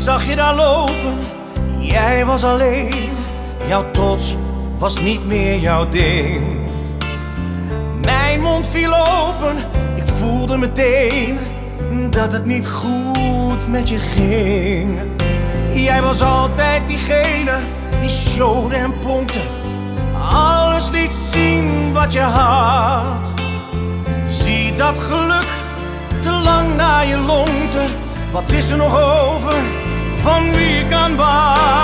zag je daar lopen, jij was alleen. Jouw trots was niet meer jouw ding. Mijn mond viel open, ik voelde meteen dat het niet goed met je ging. Jij was altijd diegene die showde en pronkte, alles liet zien wat je had. Zie dat geluk te lang naar je lonkte, wat is er nog over van wie ik aan bad?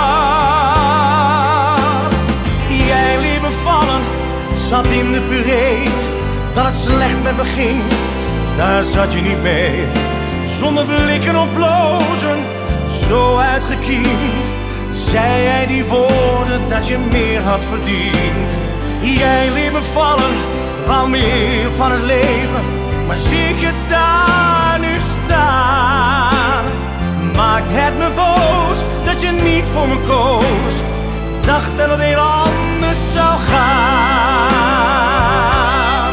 Jij liet me vallen, zat in de puree, dat het slecht met me ging, daar zat je niet mee. Zonder blikken of blozen, zo uitgekiend, zei jij die woorden dat je meer had verdiend. Jij liet me vallen, wou meer van het leven, maar zie ik je daar nu staan. Maakt het me boos dat je niet voor me koos, dacht dat het heel anders zou gaan.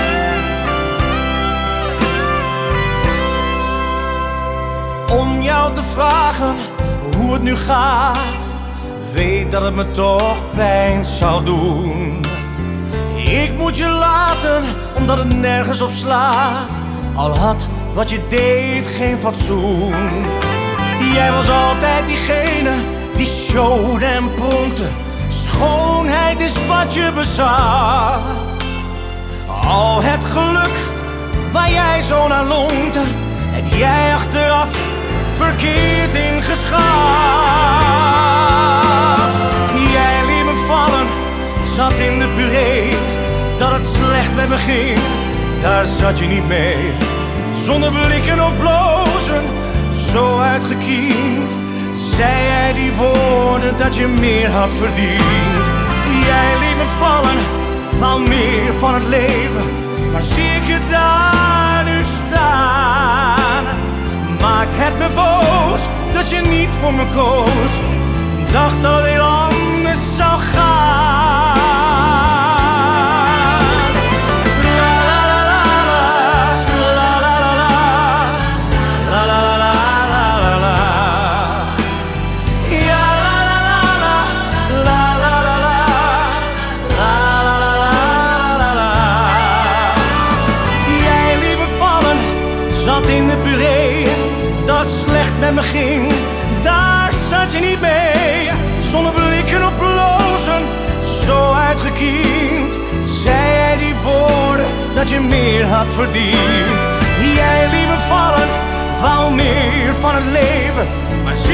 Om jou te vragen hoe het nu gaat, weet dat het me toch pijn zou doen. Ik moet je laten, omdat het nergens op slaat, al had wat je deed geen fatsoen. Jij was altijd diegene die showde en pronkte, schoonheid is wat je bezat. Al het geluk waar jij zo naar lonkte, heb jij achteraf verkeerd ingeschat. Jij liet me vallen, zat in de puree, dat het slecht met me ging, daar zat je niet mee. Zonder blikken of blozen, zo uitgekiend, zei jij die woorden dat je meer had verdiend. Jij liet me vallen, wou meer van het leven, maar zie ik je daar nu staan. Maakt het me boos dat je niet voor me koos, dacht dat het heel anders zou gaan. Zat in de puree, dat het slecht met me ging, daar zat je niet mee. Zonder blikken op blozen, zo uitgekiend, zei jij die woorden dat je meer had verdiend. Jij liet me vallen, wou meer van het leven, maar